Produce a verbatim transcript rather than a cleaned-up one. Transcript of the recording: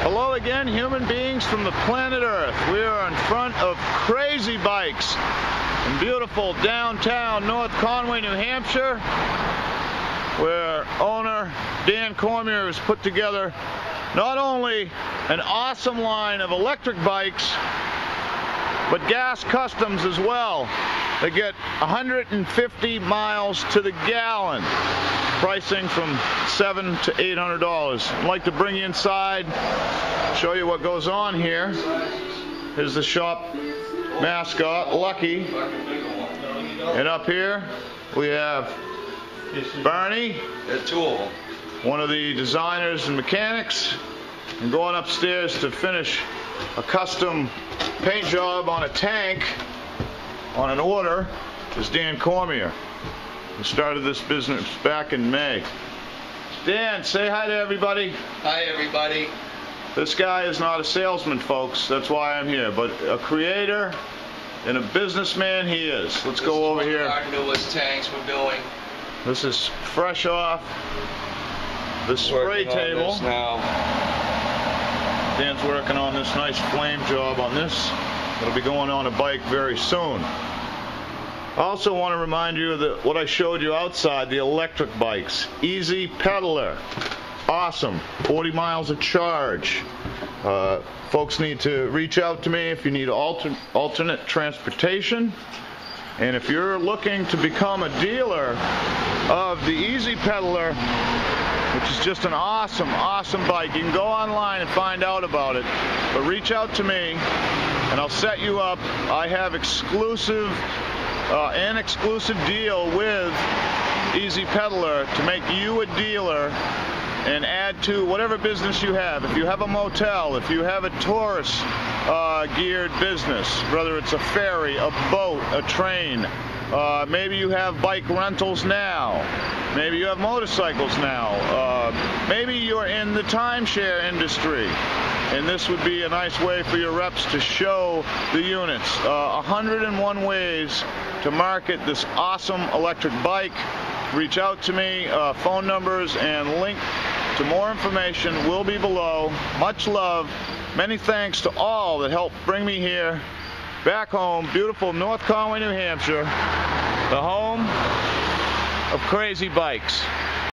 Hello again, human beings from the planet Earth. We are in front of Crazy Bikes in beautiful downtown North Conway, New Hampshire, where owner Dan Cormier has put together not only an awesome line of electric bikes, but gas customs as well. They get one hundred fifty miles to the gallon, pricing from seven to eight hundred dollars. I'd like to bring you inside, show you what goes on here. Here's the shop mascot, Lucky. And up here we have Barney, two of them. one of the designers and mechanics, and going upstairs to finish a custom paint job on a tank on an order is Dan Cormier. We started this business back in May. Dan, say hi to everybody. Hi, everybody. This guy is not a salesman, folks. That's why I'm here. But a creator and a businessman he is. Let's This go over is one here. of our newest tanks we're doing. This is fresh off the spray Working on table. this now. Dan's working on this nice flame job on this. It'll be going on a bike very soon. I also want to remind you of the, what I showed you outside, the electric bikes. Easy Pedaler. Awesome. forty miles of charge. Uh, folks need to reach out to me if you need alter, alternate transportation. And if you're looking to become a dealer of the Easy Pedaler, which is just an awesome, awesome bike, you can go online and find out about it. But reach out to me and I'll set you up. I have exclusive, uh, an exclusive deal with Easy Pedaler to make you a dealer and add to whatever business you have. If you have a motel, if you have a tourist uh, geared business, whether it's a ferry, a boat, a train, uh, maybe you have bike rentals now, maybe you have motorcycles now, uh, maybe you're in the timeshare industry, and this would be a nice way for your reps to show the units. Uh, one hundred and one ways to market this awesome electric bike. Reach out to me. Uh, phone numbers and link to more information will be below. Much love. Many thanks to all that helped bring me here, back home, beautiful North Conway, New Hampshire, the home of Crazy Bikes.